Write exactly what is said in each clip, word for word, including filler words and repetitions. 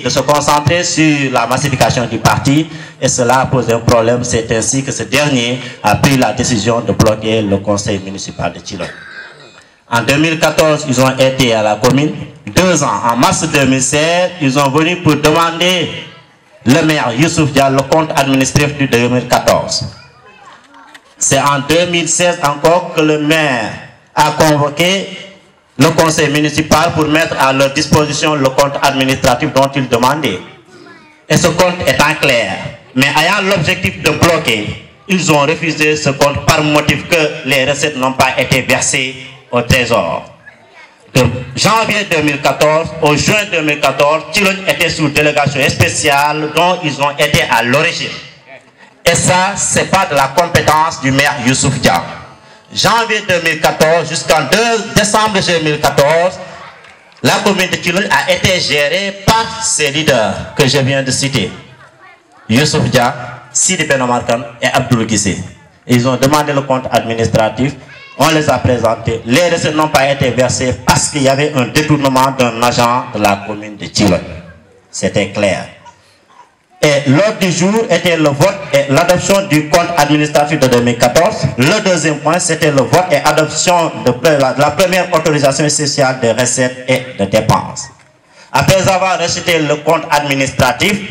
de se concentrer sur la massification du parti et cela pose un problème. C'est ainsi que ce dernier a pris la décision de bloquer le conseil municipal de Thilogne. En deux mille quatorze, ils ont été à la commune. Deux ans, en mars deux mille seize, ils sont venus pour demander le maire Youssouf Dia le compte administratif du deux mille quatorze. C'est en deux mille seize encore que le maire a convoqué le conseil municipal pour mettre à leur disposition le compte administratif dont ils demandaient. Et ce compte étant clair, mais ayant l'objectif de bloquer, ils ont refusé ce compte par motif que les recettes n'ont pas été versées au trésor. De janvier deux mille quatorze au juin deux mille quatorze, Thilogne était sous délégation spéciale dont ils ont été à l'origine. Et ça, ce n'est pas de la compétence du maire Youssouf Dia. Janvier deux mille quatorze jusqu'en décembre deux mille quatorze, la commune de Thilogne a été gérée par ces leaders que je viens de citer. Youssouf Dia, Sidi Ben Omar Kane et Abdoul Guissé. Ils ont demandé le compte administratif. On les a présentés. Les recettes n'ont pas été versées parce qu'il y avait un détournement d'un agent de la commune de Thilogne. C'était clair. Et l'ordre du jour était le vote et l'adoption du compte administratif de deux mille quatorze. Le deuxième point, c'était le vote et adoption de la, de la première autorisation spéciale de recettes et de dépenses. Après avoir rejeté le compte administratif,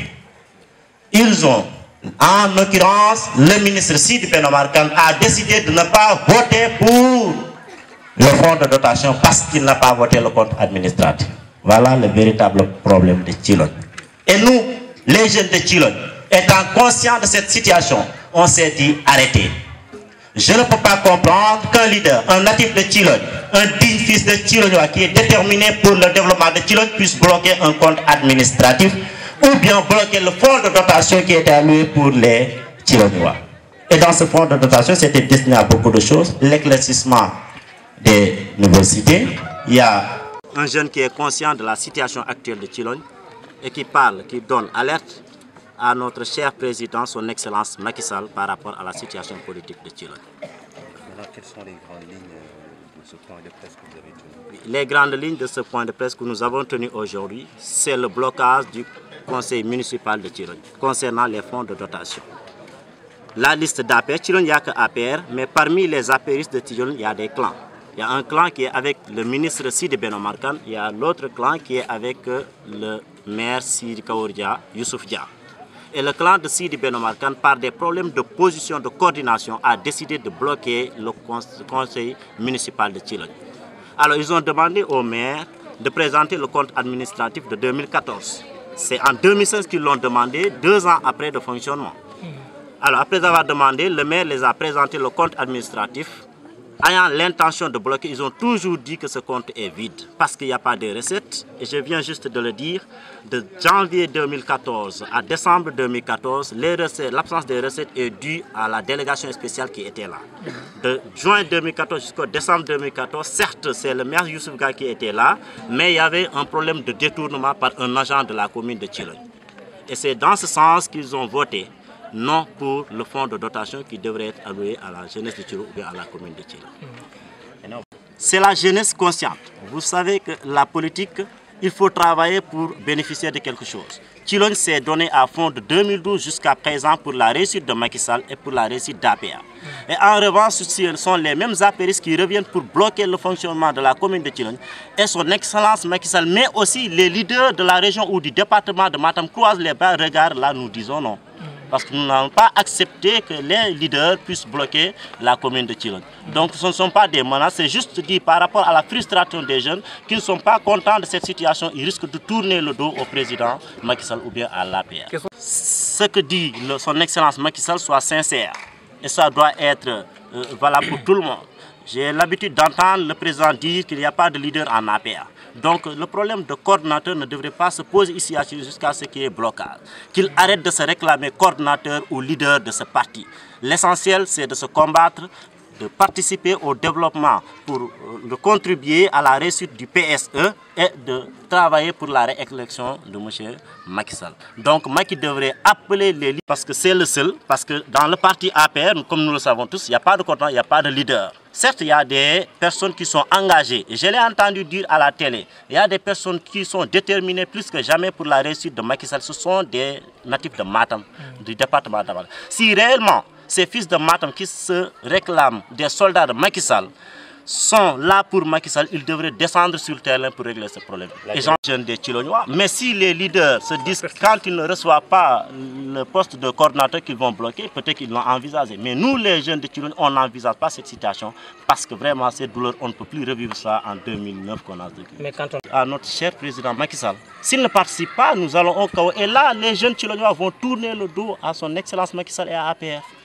ils ont, en l'occurrence, le ministre Sidi Ben Omar Kane a décidé de ne pas voter pour le fonds de dotation parce qu'il n'a pas voté le compte administratif. Voilà le véritable problème de Thilogne. Et nous, les jeunes de Thilogne, étant conscients de cette situation, on s'est dit arrêtez. Je ne peux pas comprendre qu'un leader, un natif de Thilogne, un digne fils de Thilogne qui est déterminé pour le développement de Thilogne puisse bloquer un compte administratif ou bien bloquer le fonds de dotation qui était alloué pour les Thilognois. Et dans ce fonds de dotation, c'était destiné à beaucoup de choses. L'éclaircissement des nouvelles cités. Il y a un jeune qui est conscient de la situation actuelle de Thilogne et qui parle, qui donne alerte à notre cher président, son Excellence Macky Sall, par rapport à la situation politique de Thilogne. Alors, quelles sont les grandes lignes de ce point de presse que vous avez tenu? Les grandes lignes de ce point de presse que nous avons tenu aujourd'hui, c'est le blocage du conseil municipal de Thilogne concernant les fonds de dotation. La liste d'A P R, Thilogne, il n'y a que A P R, mais parmi les apéristes de Thilogne, il y a des clans. Il y a un clan qui est avec le ministre Sidi Ben Omar Kane, il y a l'autre clan qui est avec le maire Sidi Kaourdia, Youssouf Dia. Et le clan de Sidi Ben Omar Kane, par des problèmes de position, de coordination, a décidé de bloquer le conseil municipal de Thilogne. Alors, ils ont demandé au maire de présenter le compte administratif de deux mille quatorze. C'est en deux mille seize qu'ils l'ont demandé, deux ans après le fonctionnement. Alors, après avoir demandé, le maire les a présenté le compte administratif. Ayant l'intention de bloquer, ils ont toujours dit que ce compte est vide parce qu'il n'y a pas de recettes. Et je viens juste de le dire, de janvier deux mille quatorze à décembre deux mille quatorze, l'absence de recettes est due à la délégation spéciale qui était là. De juin deux mille quatorze jusqu'au décembre deux mille quatorze, certes, c'est le maire Youssouf Dia qui était là, mais il y avait un problème de détournement par un agent de la commune de Thilogne. Et c'est dans ce sens qu'ils ont voté non pour le fonds de dotation qui devrait être alloué à la jeunesse de Thilogne ou bien à la commune de Thilogne. C'est la jeunesse consciente. Vous savez que la politique, il faut travailler pour bénéficier de quelque chose. Thilogne s'est donné à fond de deux mille douze jusqu'à présent pour la réussite de Macky Sall et pour la réussite d'A P A. Et en revanche, ce sont les mêmes apéristes qui reviennent pour bloquer le fonctionnement de la commune de Thilogne et son Excellence Macky Sall, mais aussi les leaders de la région ou du département de Matam croisent les bras, regardent là, nous disons non. Parce que nous n'avons pas accepté que les leaders puissent bloquer la commune de Thilogne. Donc ce ne sont pas des menaces, c'est juste dit par rapport à la frustration des jeunes qui ne sont pas contents de cette situation, ils risquent de tourner le dos au président Macky Sall ou bien à l'A P R. Ce que dit le, son Excellence Macky Sall soit sincère et ça doit être euh, valable pour tout le monde. J'ai l'habitude d'entendre le président dire qu'il n'y a pas de leader en A P R. Donc le problème de coordinateur ne devrait pas se poser ici jusqu'à ce qu'il y ait blocage. Qu'il arrête de se réclamer coordinateur ou leader de ce parti. L'essentiel, c'est de se combattre, de participer au développement pour de contribuer à la réussite du P S E et de travailler pour la réélection de M. Macky Sall. Donc Macky devrait appeler les leaders parce que c'est le seul, parce que dans le parti A P R, comme nous le savons tous, il n'y a pas de coordinateur, il n'y a pas de leader. Certes, il y a des personnes qui sont engagées. Je l'ai entendu dire à la télé. Il y a des personnes qui sont déterminées plus que jamais pour la réussite de Macky Sall. Ce sont des natifs de Matam, mmh. du département de Matam. Si réellement ces fils de Matam qui se réclament des soldats de Macky Sall sont là pour Macky Sall, ils devraient descendre sur le terrain pour régler ce problème. Les gens jeunes des Tchilognois. Mais si les leaders se disent que quand ils ne reçoivent pas le poste de coordinateur qu'ils vont bloquer, peut-être qu'ils l'ont envisagé. Mais nous, les jeunes de Tchilognois, on n'envisage pas cette situation parce que vraiment, c'est douloureux. On ne peut plus revivre ça en deux mille neuf qu'on a vécu. Mais quand on... À notre cher président Macky Sall, s'il ne participe pas, nous allons au chaos. Et là, les jeunes Tchilognois vont tourner le dos à son excellence Macky Sall et à A P R.